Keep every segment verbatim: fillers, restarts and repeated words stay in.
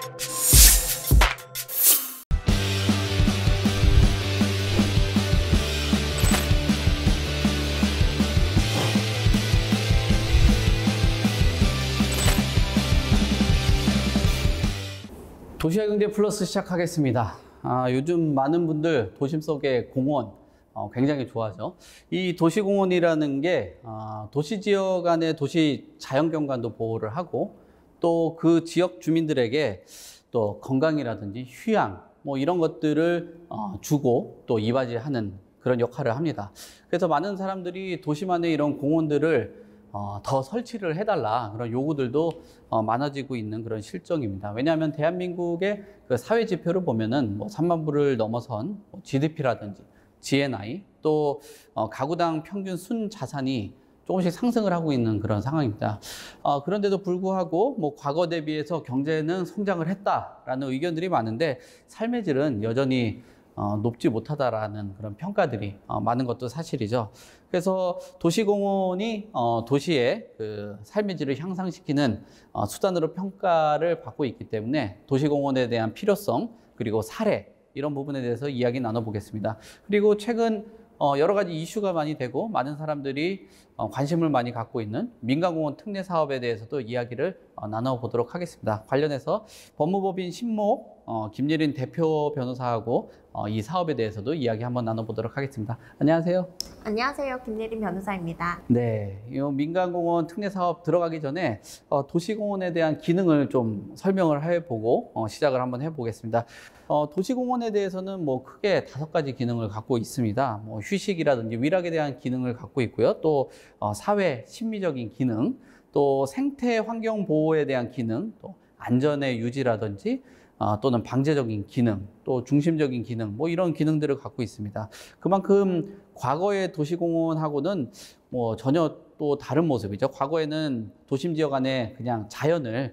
도시화 경제 플러스 시작하겠습니다. 아, 요즘 많은 분들 도심 속의 공원 어, 굉장히 좋아하죠. 이 도시공원이라는 게 어, 도시 지역 안에 도시 자연경관도 보호를 하고 또 그 지역 주민들에게 또 건강이라든지 휴양 뭐 이런 것들을 어, 주고 또 이바지하는 그런 역할을 합니다. 그래서 많은 사람들이 도심안에 이런 공원들을 어, 더 설치를 해달라 그런 요구들도 어, 많아지고 있는 그런 실정입니다. 왜냐하면 대한민국의 그 사회 지표를 보면은 뭐 삼만 불을 넘어선 뭐 지디피라든지 지엔아이 또 어, 가구당 평균 순 자산이 조금씩 상승을 하고 있는 그런 상황입니다. 어, 그런데도 불구하고 뭐 과거 대비해서 경제는 성장을 했다라는 의견들이 많은데 삶의 질은 여전히 어, 높지 못하다라는 그런 평가들이 어, 많은 것도 사실이죠. 그래서 도시공원이 어, 도시의 그 삶의 질을 향상시키는 어, 수단으로 평가를 받고 있기 때문에 도시공원에 대한 필요성 그리고 사례 이런 부분에 대해서 이야기 나눠보겠습니다. 그리고 최근 어, 여러 가지 이슈가 많이 되고 많은 사람들이 어, 관심을 많이 갖고 있는 민간공원 특례 사업에 대해서도 이야기를 어, 나눠보도록 하겠습니다. 관련해서 법무법인 신목 어, 김예린 대표 변호사하고 어, 이 사업에 대해서도 이야기 한번 나눠보도록 하겠습니다. 안녕하세요. 안녕하세요. 김예린 변호사입니다. 네, 이 민간공원 특례 사업 들어가기 전에 어, 도시공원에 대한 기능을 좀 설명을 해보고 어, 시작을 한번 해보겠습니다. 어, 도시공원에 대해서는 뭐 크게 다섯 가지 기능을 갖고 있습니다. 뭐 휴식이라든지 위락에 대한 기능을 갖고 있고요. 또 어, 사회 심리적인 기능, 또 생태 환경 보호에 대한 기능, 또 안전의 유지라든지 어, 또는 방제적인 기능, 또 중심적인 기능, 뭐 이런 기능들을 갖고 있습니다. 그만큼 과거의 도시공원하고는 뭐 전혀 또 다른 모습이죠. 과거에는 도심 지역 안에 그냥 자연을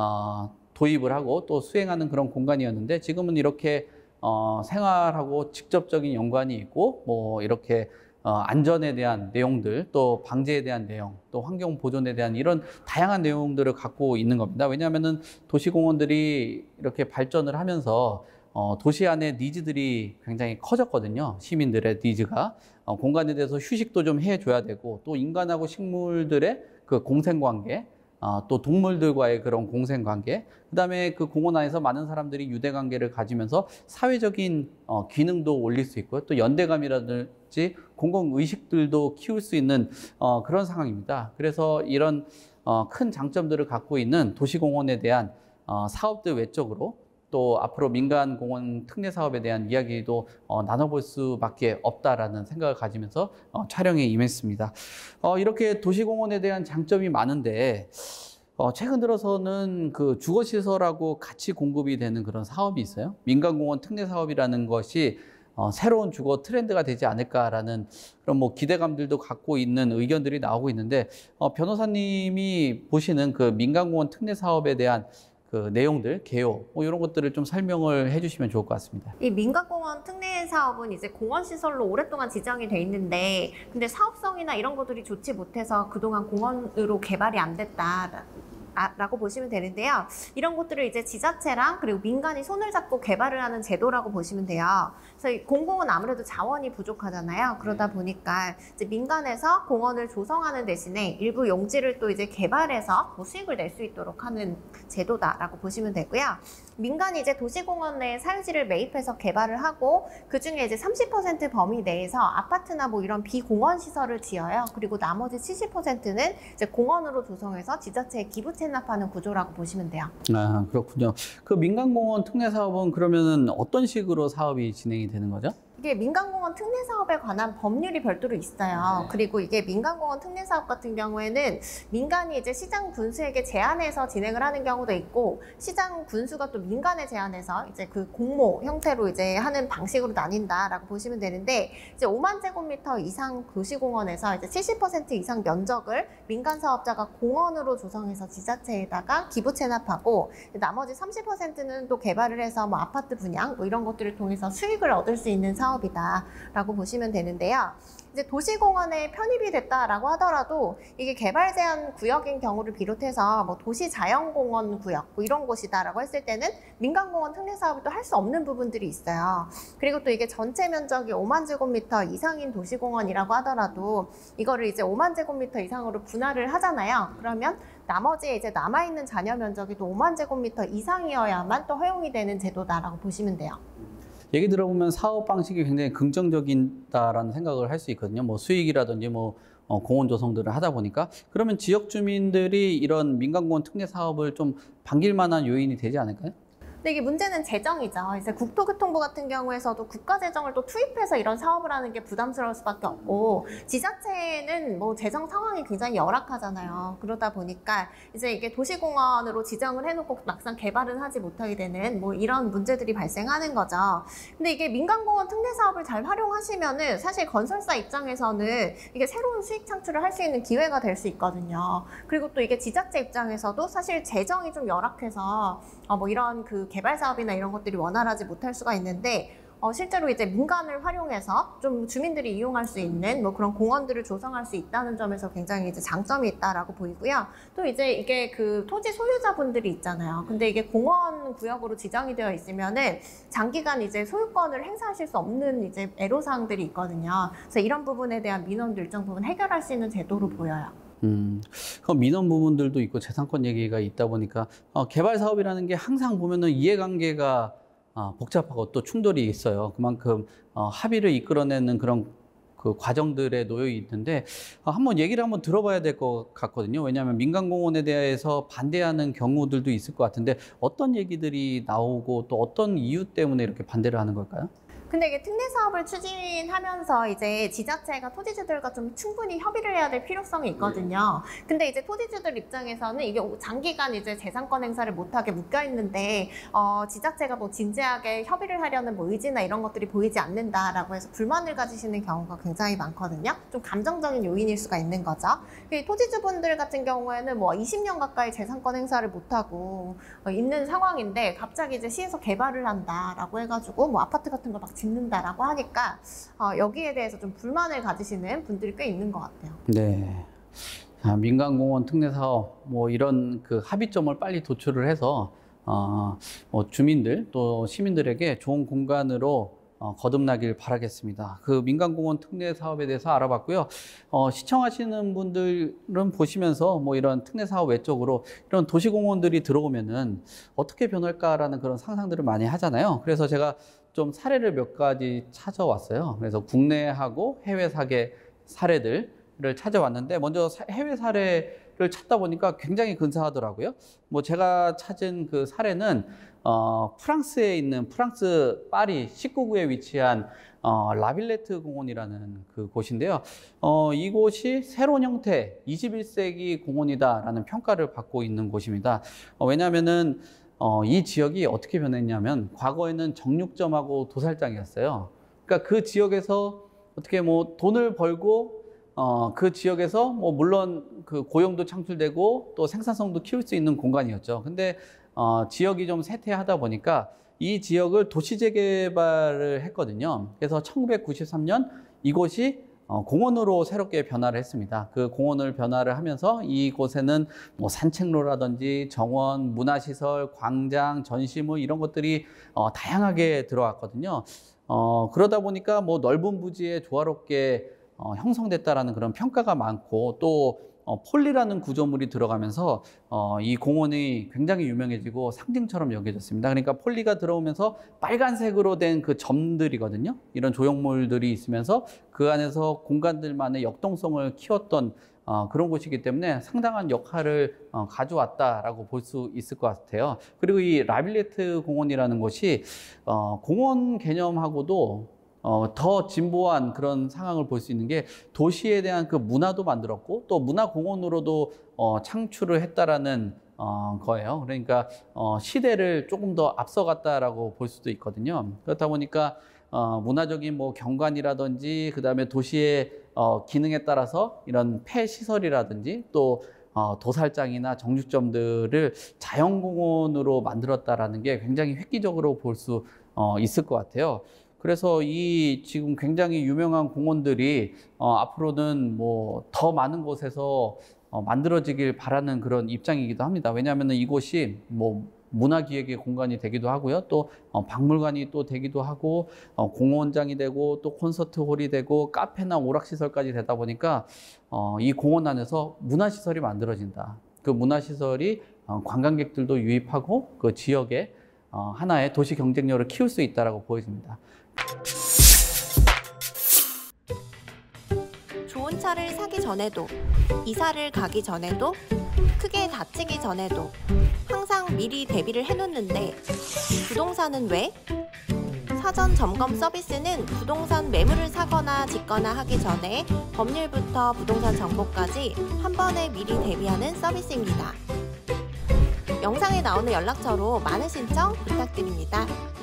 어, 도입을 하고 또 수행하는 그런 공간이었는데 지금은 이렇게 어, 생활하고 직접적인 연관이 있고 뭐 이렇게 어, 안전에 대한 내용들 또 방제에 대한 내용 또 환경 보존에 대한 이런 다양한 내용들을 갖고 있는 겁니다. 왜냐하면은 도시공원들이 이렇게 발전을 하면서 어, 도시 안의 니즈들이 굉장히 커졌거든요. 시민들의 니즈가 어, 공간에 대해서 휴식도 좀 해줘야 되고 또 인간하고 식물들의 그 공생관계 어, 또 동물들과의 그런 공생관계, 그 다음에 그 공원 안에서 많은 사람들이 유대관계를 가지면서 사회적인 어, 기능도 올릴 수 있고요. 또 연대감이라든지 공공의식들도 키울 수 있는 어, 그런 상황입니다. 그래서 이런 어, 큰 장점들을 갖고 있는 도시공원에 대한 어, 사업들 외적으로 또 앞으로 민간공원 특례 사업에 대한 이야기도 어, 나눠볼 수밖에 없다라는 생각을 가지면서 어, 촬영에 임했습니다. 어, 이렇게 도시공원에 대한 장점이 많은데 어, 최근 들어서는 그 주거시설하고 같이 공급이 되는 그런 사업이 있어요. 민간공원 특례 사업이라는 것이 어, 새로운 주거 트렌드가 되지 않을까라는 그런 뭐 기대감들도 갖고 있는 의견들이 나오고 있는데 어, 변호사님이 보시는 그 민간공원 특례 사업에 대한 그 내용들, 개요, 뭐 이런 것들을 좀 설명을 해주시면 좋을 것 같습니다. 이 민간공원 특례 사업은 이제 공원시설로 오랫동안 지정이 돼 있는데 근데 사업성이나 이런 것들이 좋지 못해서 그동안 공원으로 개발이 안 됐다. 라고 보시면 되는데요. 이런 것들을 이제 지자체랑 그리고 민간이 손을 잡고 개발을 하는 제도라고 보시면 돼요. 그래서 공공은 아무래도 자원이 부족하잖아요. 그러다 보니까 이제 민간에서 공원을 조성하는 대신에 일부 용지를 또 이제 개발해서 뭐 수익을 낼 수 있도록 하는 제도다라고 보시면 되고요. 민간이 이제 도시공원 내에 사유지를 매입해서 개발을 하고 그 중에 이제 삼십 퍼센트 범위 내에서 아파트나 뭐 이런 비공원 시설을 지어요. 그리고 나머지 칠십 퍼센트는 이제 공원으로 조성해서 지자체에 기부 체납하는 구조라고 보시면 돼요. 아, 그렇군요. 그 민간공원 특례 사업은 그러면은 어떤 식으로 사업이 진행이 되는 거죠? 이게 민간공원 특례 사업에 관한 법률이 별도로 있어요. 네. 그리고 이게 민간공원 특례 사업 같은 경우에는 민간이 이제 시장 군수에게 제안해서 진행을 하는 경우도 있고 시장 군수가 또 민간에 제안해서 이제 그 공모 형태로 이제 하는 방식으로 나뉜다라고 보시면 되는데 이제 오만 제곱미터 이상 도시공원에서 이제 칠십 퍼센트 이상 면적을 민간 사업자가 공원으로 조성해서 지자체에다가 기부 체납하고 나머지 삼십 퍼센트는 또 개발을 해서 뭐 아파트 분양 뭐 이런 것들을 통해서 수익을 얻을 수 있는 사업 사업이다라고 보시면 되는데요. 이제 도시공원에 편입이 됐다라고 하더라도 이게 개발 제한 구역인 경우를 비롯해서 뭐 도시자연공원 구역 뭐 이런 곳이다라고 했을 때는 민간공원 특례 사업을 또 할 수 없는 부분들이 있어요. 그리고 또 이게 전체 면적이 오만 제곱미터 이상인 도시공원이라고 하더라도 이거를 이제 오만 제곱미터 이상으로 분할을 하잖아요. 그러면 나머지 이제 남아있는 잔여 면적이 또 오만 제곱미터 이상이어야만 또 허용이 되는 제도다라고 보시면 돼요. 얘기 들어보면 사업 방식이 굉장히 긍정적이다라는 생각을 할 수 있거든요. 뭐 수익이라든지 뭐 어, 공원 조성들을 하다 보니까 그러면 지역 주민들이 이런 민간공원 특례 사업을 좀 반길 만한 요인이 되지 않을까요? 근데 이게 문제는 재정이죠. 이제 국토교통부 같은 경우에서도 국가 재정을 또 투입해서 이런 사업을 하는 게 부담스러울 수밖에 없고, 지자체는 뭐 재정 상황이 굉장히 열악하잖아요. 그러다 보니까 이제 이게 도시공원으로 지정을 해놓고 막상 개발은 하지 못하게 되는 뭐 이런 문제들이 발생하는 거죠. 근데 이게 민간공원 특례 사업을 잘 활용하시면은 사실 건설사 입장에서는 이게 새로운 수익 창출을 할 수 있는 기회가 될 수 있거든요. 그리고 또 이게 지자체 입장에서도 사실 재정이 좀 열악해서 어 뭐 이런 그 개발 사업이나 이런 것들이 원활하지 못할 수가 있는데, 어 실제로 이제 민간을 활용해서 좀 주민들이 이용할 수 있는 뭐 그런 공원들을 조성할 수 있다는 점에서 굉장히 이제 장점이 있다라고 보이고요. 또 이제 이게 그 토지 소유자분들이 있잖아요. 근데 이게 공원 구역으로 지정이 되어 있으면은 장기간 이제 소유권을 행사하실 수 없는 이제 애로사항들이 있거든요. 그래서 이런 부분에 대한 민원도 일정 부분 해결할 수 있는 제도로 보여요. 음, 그 민원 부분들도 있고 재산권 얘기가 있다 보니까 어, 개발 사업이라는 게 항상 보면은 이해관계가 어, 복잡하고 또 충돌이 있어요. 그만큼 어, 합의를 이끌어내는 그런 그 과정들에 놓여 있는데 어, 한번 얘기를 한번 들어봐야 될 것 같거든요. 왜냐하면 민간공원에 대해서 반대하는 경우들도 있을 것 같은데 어떤 얘기들이 나오고 또 어떤 이유 때문에 이렇게 반대를 하는 걸까요? 근데 이게 특례 사업을 추진하면서 이제 지자체가 토지주들과 좀 충분히 협의를 해야 될 필요성이 있거든요. 근데 이제 토지주들 입장에서는 이게 장기간 이제 재산권 행사를 못하게 묶여 있는데, 어, 지자체가 뭐 진지하게 협의를 하려는 뭐 의지나 이런 것들이 보이지 않는다라고 해서 불만을 가지시는 경우가 굉장히 많거든요. 좀 감정적인 요인일 수가 있는 거죠. 토지주분들 같은 경우에는 뭐 이십 년 가까이 재산권 행사를 못하고 어, 있는 상황인데 갑자기 이제 시에서 개발을 한다라고 해가지고 뭐 아파트 같은 걸 막 짓는다라고 하니까 어, 여기에 대해서 좀 불만을 가지시는 분들이 꽤 있는 것 같아요. 네. 자, 민간공원 특례 사업 뭐 이런 그 합의점을 빨리 도출을 해서 어, 뭐 주민들 또 시민들에게 좋은 공간으로 어, 거듭나길 바라겠습니다. 그 민간공원 특례 사업에 대해서 알아봤고요. 어, 시청하시는 분들은 보시면서 뭐 이런 특례 사업 외적으로 이런 도시공원들이 들어오면은 어떻게 변할까라는 그런 상상들을 많이 하잖아요. 그래서 제가 좀 사례를 몇 가지 찾아왔어요. 그래서 국내하고 해외 사계 사례들을 찾아왔는데 먼저 해외 사례를 찾다 보니까 굉장히 근사하더라고요. 뭐 제가 찾은 그 사례는 어, 프랑스에 있는 프랑스 파리 십구 구에 위치한 어, 라빌레트 공원이라는 그 곳인데요. 어, 이곳이 새로운 형태 이십일 세기 공원이다라는 평가를 받고 있는 곳입니다. 어, 왜냐하면은 어, 이 지역이 어떻게 변했냐면 과거에는 정육점하고 도살장이었어요. 그러니까 그 지역에서 어떻게 뭐 돈을 벌고 어, 그 지역에서 뭐 물론 그 고용도 창출되고 또 생산성도 키울 수 있는 공간이었죠. 근데 어, 지역이 좀 쇠퇴하다 보니까 이 지역을 도시 재개발을 했거든요. 그래서 천구백구십삼 년 이곳이 어, 공원으로 새롭게 변화를 했습니다. 그 공원을 변화를 하면서 이곳에는 뭐 산책로라든지 정원, 문화시설, 광장, 전시물 이런 것들이 어, 다양하게 들어왔거든요. 어, 그러다 보니까 뭐 넓은 부지에 조화롭게 어, 형성됐다라는 그런 평가가 많고 또 어, 폴리라는 구조물이 들어가면서 어, 이 공원이 굉장히 유명해지고 상징처럼 여겨졌습니다. 그러니까 폴리가 들어오면서 빨간색으로 된 그 점들이거든요. 이런 조형물들이 있으면서 그 안에서 공간들만의 역동성을 키웠던 어, 그런 곳이기 때문에 상당한 역할을 어, 가져왔다라고 볼 수 있을 것 같아요. 그리고 이 라빌레트 공원이라는 곳이 어, 공원 개념하고도 어, 더 진보한 그런 상황을 볼 수 있는 게 도시에 대한 그 문화도 만들었고 또 문화공원으로도 어, 창출을 했다라는 어, 거예요. 그러니까 어, 시대를 조금 더 앞서갔다라고 볼 수도 있거든요. 그렇다 보니까 어, 문화적인 뭐 경관이라든지 그 다음에 도시의 어, 기능에 따라서 이런 폐시설이라든지 또 어, 도살장이나 정육점들을 자연공원으로 만들었다라는 게 굉장히 획기적으로 볼 수 어, 있을 것 같아요. 그래서 이 지금 굉장히 유명한 공원들이 어, 앞으로는 뭐 더 많은 곳에서 어, 만들어지길 바라는 그런 입장이기도 합니다. 왜냐하면 이곳이 뭐 문화기획의 공간이 되기도 하고요. 또 어, 박물관이 또 되기도 하고 어, 공원장이 되고 또 콘서트홀이 되고 카페나 오락시설까지 되다 보니까 어, 이 공원 안에서 문화시설이 만들어진다. 그 문화시설이 어, 관광객들도 유입하고 그 지역에 어, 하나의 도시 경쟁력을 키울 수 있다고 보여집니다. 좋은 차를 사기 전에도, 이사를 가기 전에도, 크게 다치기 전에도 항상 미리 대비를 해놓는데 부동산은 왜? 사전 점검 서비스는 부동산 매물을 사거나 짓거나 하기 전에 법률부터 부동산 정보까지 한 번에 미리 대비하는 서비스입니다. 영상에 나오는 연락처로 많은 신청 부탁드립니다.